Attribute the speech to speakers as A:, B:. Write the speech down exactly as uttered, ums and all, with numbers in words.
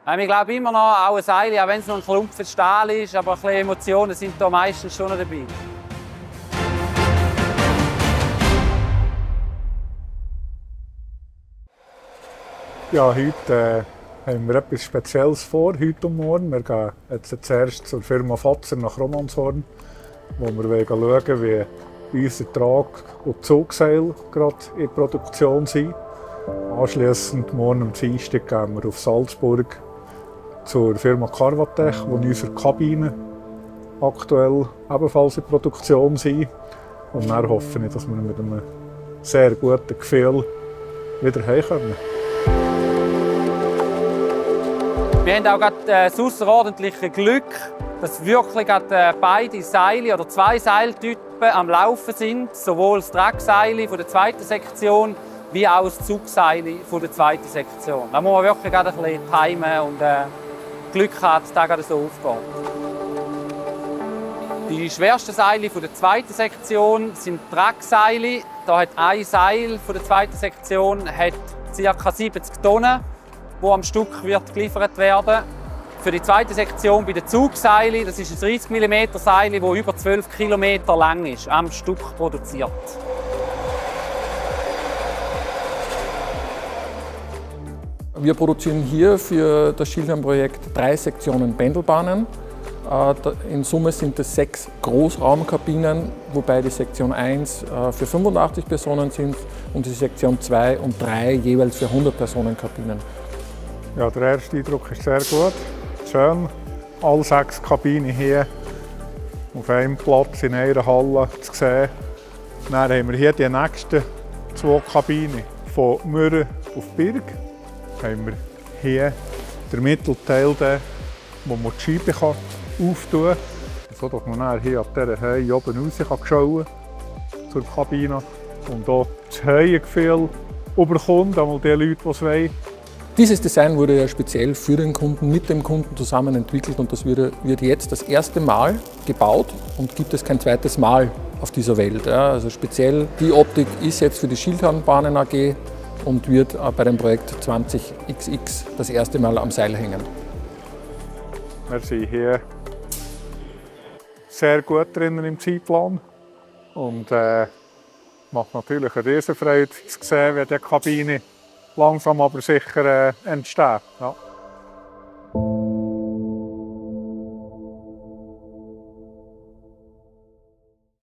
A: Ähm, ich glaube immer noch auch ein Seil, auch wenn es noch ein Klumpf Stahl ist, aber ein bisschen Emotionen sind da meistens schon noch dabei.
B: Ja, heute äh, haben wir etwas Spezielles vor, heute und morgen. Wir gehen jetzt zuerst zur Firma Fatzer nach Romanshorn, wo wir schauen, wie unser Trag- und Zugseil gerade in Produktion sind. Anschliessend, morgen am Dienstag, gehen wir auf Salzburg zur Firma Carvatech, wo unsere Kabinen aktuell ebenfalls in Produktion sind. Und dann hoffe ich, dass wir mit einem sehr guten Gefühl wieder heimkommen.
A: Wir haben auch gerade das außerordentliche Glück, dass wirklich gerade beide Seile oder zwei Seiltypen am Laufen sind, sowohl das Tragseil von der zweiten Sektion wie auch das Zugseil von der zweiten Sektion. Da muss man wirklich gerade ein bisschen timen und äh, Glück haben, dass das gerade so aufgeht. Die schwersten Seile von der zweiten Sektion sind Tragseile. Da hat ein Seil von der zweiten Sektion hat ca. siebzig Tonnen, die am Stück wird geliefert werden. Für die zweite Sektion bei den Zugseilen, das ist ein dreißig Millimeter Seil, das über zwölf Kilometer lang ist, am Stück produziert.
C: Wir produzieren hier für das Schildham-Projekt drei Sektionen Pendelbahnen. In Summe sind es sechs Großraumkabinen, wobei die Sektion eins für fünfundachtzig Personen sind und die Sektion zwei und drei jeweils für hundert Personen Kabinen.
B: Ja, der erste Eindruck ist sehr gut. Schön, alle sechs Kabinen hier auf einem Platz in einer Halle zu sehen. Dann haben wir hier die nächsten zwei Kabinen von Mürren auf Birg. Dann haben wir hier den Mittelteil, den, wo man die Scheibe auftun kann, sodass man dann hier ab dieser Höhe oben raus schauen kann zur Kabine. Und auch das Höhengefühl überkommt, einmal die Leute, die es wollen.
C: Dieses Design wurde ja speziell für den Kunden, mit dem Kunden zusammen entwickelt und das wird jetzt das erste Mal gebaut und gibt es kein zweites Mal auf dieser Welt. Also speziell die Optik ist jetzt für die Schildham-Bahnen A G und wird bei dem Projekt zwanzig X X das erste Mal am Seil hängen.
B: Wir sind hier sehr gut drinnen im Zeitplan und äh, macht natürlich eine Riesenfreude zu sehen, wie die Kabine langsam aber sicher äh, entsteht. Ja.